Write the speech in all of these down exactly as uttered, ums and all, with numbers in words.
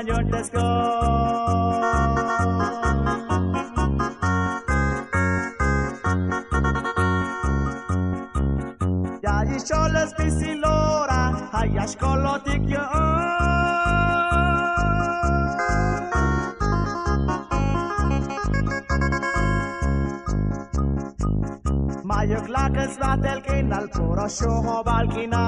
Spaniol te scot. Ya-i șolă spisilora, hai acolo tic eu. Mai eu clacă svatel kin al puro shoho balkina.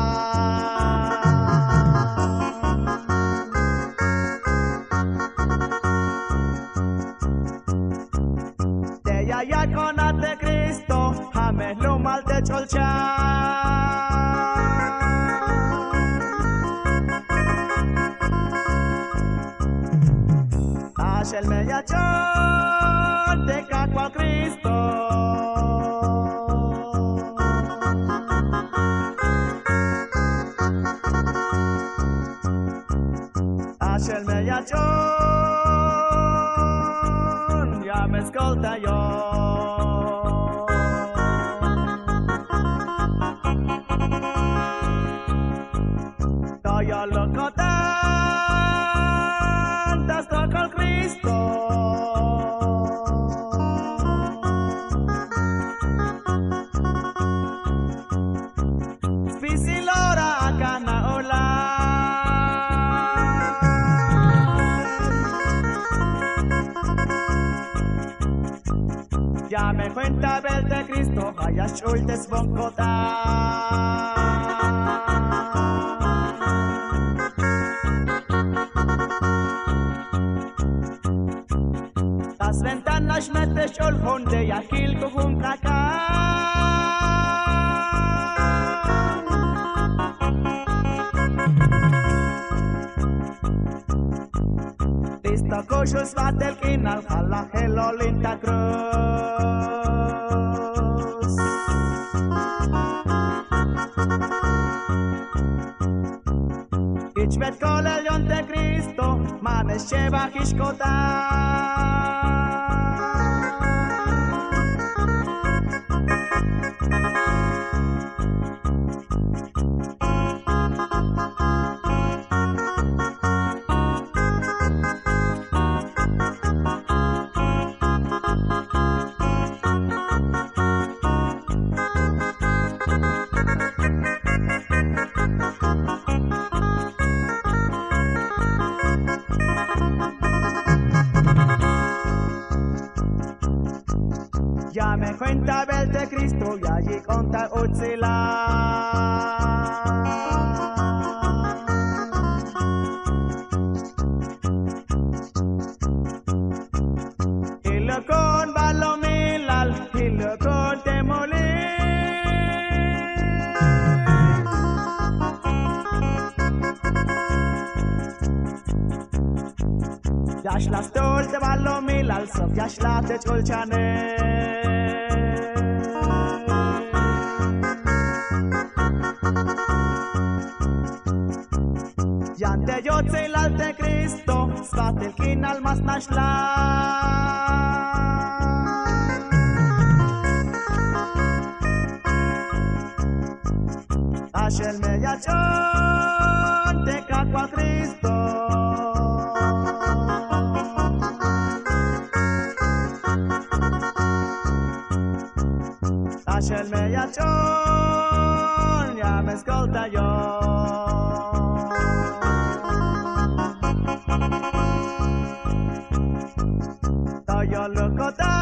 Te ya ya conate Cristo, hame lumal te cholcha. Ashel me ya chon te caco a Cristo. Ashel me ya chon, ya me ascolta yo. Yo loco tanta sto col Cristo. Spisi l'ora a cana ola. Ya me cuenta verte Cristo, vaya schulte svonkota. Las ventanas mete sol honde y aquel con caca. Listo cochos vatel kinal jala hello linda cruz. Ich vet col el leon de Cristo, mames lleva hishkota. Ya me cuenta verte Cristo y allí conta Utsila. Y lo con balomilal y lo con temolí. Yash la stol te balomilal sof yash la te chulchane. Yante yotzil alte Cristo, svatel kin almas nashla. Ashel me yachon te caco a Cristo. Ashel me yachon, ya me ascolta yo. Yo loco